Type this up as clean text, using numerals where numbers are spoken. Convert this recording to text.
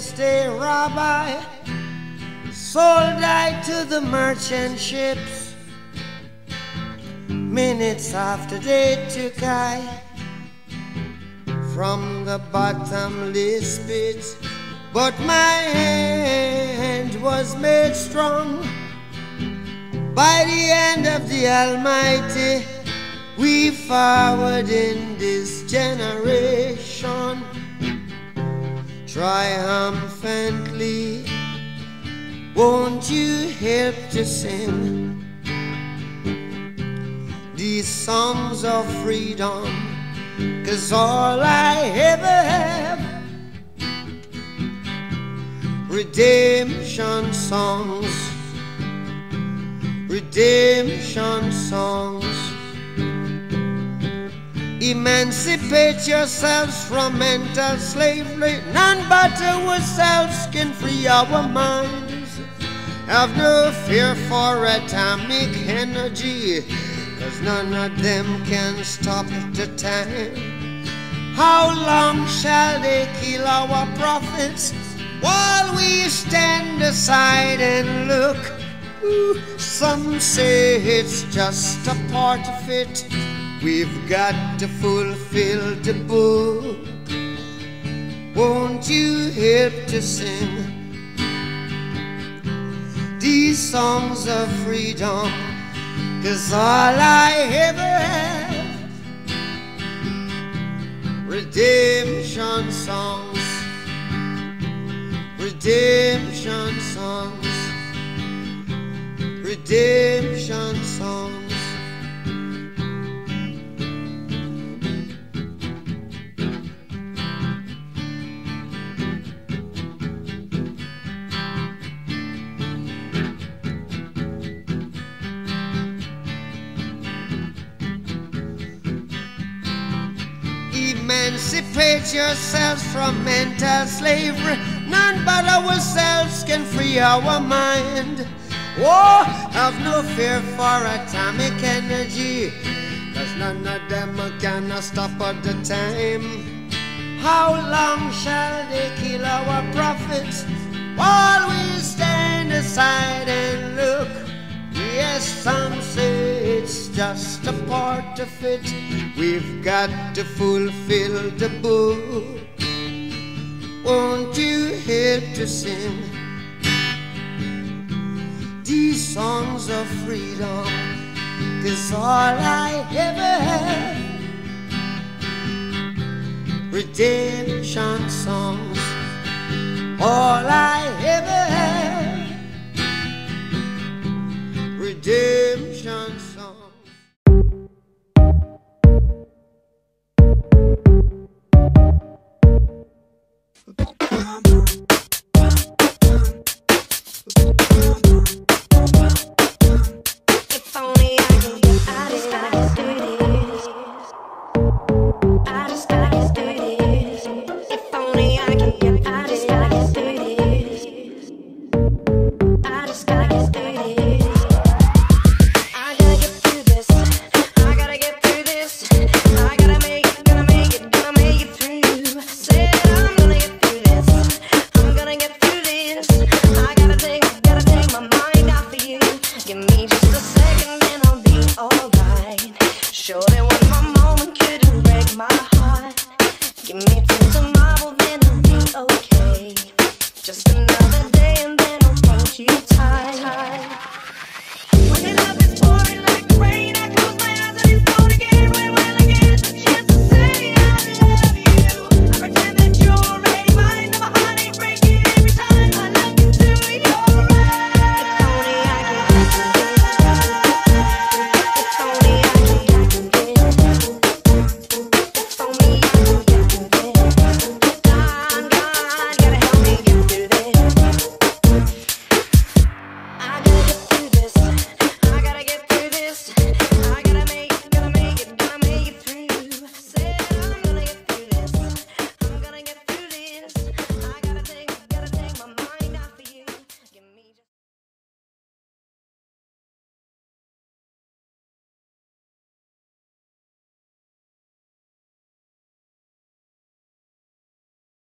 just a rabbi, sold I to the merchant ships. Minutes after they took I from the bottomless pit, but my hand was made strong by the hand of the Almighty. We forward in this generation triumphantly. Won't you help to sing these songs of freedom? 'Cause all I ever have, redemption songs, redemption songs. Emancipate yourselves from mental slavery. None but ourselves can free our minds. Have no fear for atomic energy, 'cause none of them can stop the time. How long shall they kill our prophets while we stand aside and look? Ooh, some say it's just a part of it. We've got to fulfill the book. Won't you help to sing these songs of freedom? 'Cause all I ever have, redemption songs, redemption songs, redemption songs. Emancipate yourselves from mental slavery. None but ourselves can free our mind. Oh, have no fear for atomic energy, 'cause none of them can stop at the time. How long shall they kill our prophets while we stand aside and look? Yes, some say it's just a part of it. We've got to fulfill the book. Won't you help to sing these songs of freedom? 'Cause all I ever have, redemption songs. All I ever have, redemption songs. If only I could, I just gotta do this. I just gotta do